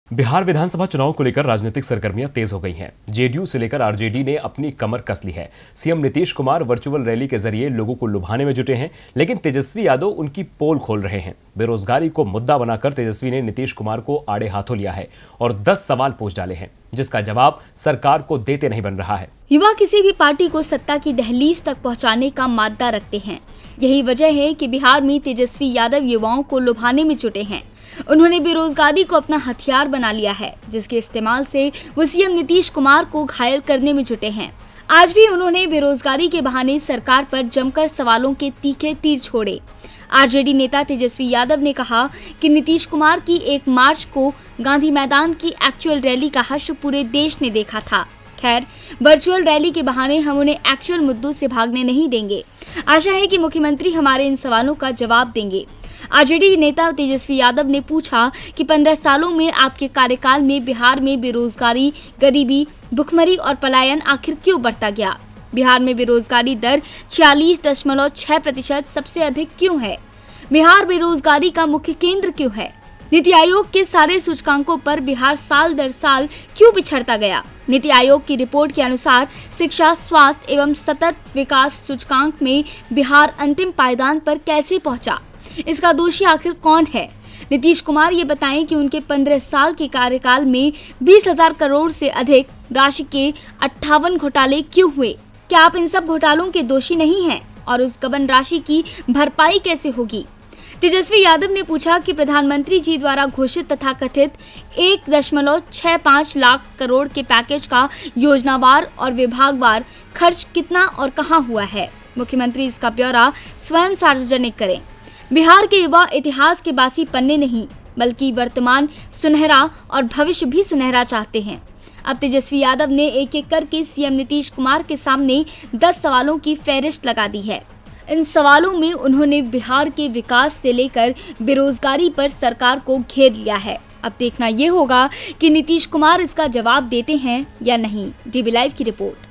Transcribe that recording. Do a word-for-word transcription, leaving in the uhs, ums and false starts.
बिहार विधानसभा चुनाव को लेकर राजनीतिक सरगर्मियां तेज हो गई हैं। जेडीयू से लेकर आरजेडी ने अपनी कमर कस ली है। CM Nitish Kumar virtual rally के जरिए लोगों को लुभाने में जुटे हैं, लेकिन तेजस्वी यादव उनकी पोल खोल रहे हैं। बेरोजगारी को मुद्दा बनाकर तेजस्वी ने नीतीश कुमार को आड़े हाथों लिया है और दस सवाल पूछ डाले हैं, जिसका जवाब सरकार को देते नहीं बन रहा है। युवा किसी भी पार्टी को सत्ता की दहलीज तक पहुंचाने का मादा रखते हैं। यही वजह है कि बिहार में तेजस्वी यादव युवाओं को लुभाने में जुटे हैं। उन्होंने बेरोजगारी को अपना हथियार बना लिया है, जिसके इस्तेमाल से वो सीएम नीतीश कुमार को घायल करने में जुटे हैं। आज भी उन्होंने बेरोजगारी के बहाने सरकार पर जमकर सवालों के तीखे तीर छोड़े। आरजेडी नेता तेजस्वी यादव ने कहा कि नीतीश कुमार की एक मार्च को गांधी मैदान की एक्चुअल रैली का हश्र पूरे देश ने देखा था। खैर, वर्चुअल रैली के बहाने हम उन्हें एक्चुअल मुद्दों से भागने नहीं देंगे। आशा है कि मुख्यमंत्री हमारे इन सवालों का जवाब देंगे। आरजेडी नेता तेजस्वी यादव ने पूछा कि पंद्रह सालों में आपके कार्यकाल में बिहार में बेरोजगारी, गरीबी, भुखमरी और पलायन आखिर क्यों बढ़ता गया? बिहार में बेरोजगारी दर छियालीस दशमलव छह प्रतिशत सबसे अधिक क्यों है? बिहार बेरोजगारी का मुख्य केंद्र क्यों है? नीति आयोग के सारे सूचकांकों पर बिहार साल दर साल क्यों पिछड़ता गया? नीति आयोग की रिपोर्ट के अनुसार शिक्षा, स्वास्थ्य एवं सतत विकास सूचकांक में बिहार अंतिम पायदान पर कैसे पहुंचा? इसका दोषी आखिर कौन है? नीतीश कुमार ये बताएं कि उनके पंद्रह साल के कार्यकाल में बीस हजार करोड़ से अधिक राशि के अट्ठावन घोटाले क्यों हुए? क्या आप इन सब घोटालों के दोषी नहीं हैं? और उस गबन राशि की भरपाई कैसे होगी? तेजस्वी यादव ने पूछा कि प्रधानमंत्री जी द्वारा घोषित तथा कथित एक दशमलव छह पाँच लाख करोड़ के पैकेज का योजनावार और विभागवार खर्च कितना और कहां हुआ है? मुख्यमंत्री इसका ब्यौरा स्वयं सार्वजनिक करें। बिहार के युवा इतिहास के बासी पन्ने नहीं, बल्कि वर्तमान सुनहरा और भविष्य भी सुनहरा चाहते हैं। अब तेजस्वी यादव ने एक एक करके सीएम नीतीश कुमार के सामने दस सवालों की फहरिस्त लगा दी है। इन सवालों में उन्होंने बिहार के विकास से लेकर बेरोजगारी पर सरकार को घेर लिया है। अब देखना ये होगा कि नीतीश कुमार इसका जवाब देते हैं या नहीं। डीबी लाइव की रिपोर्ट।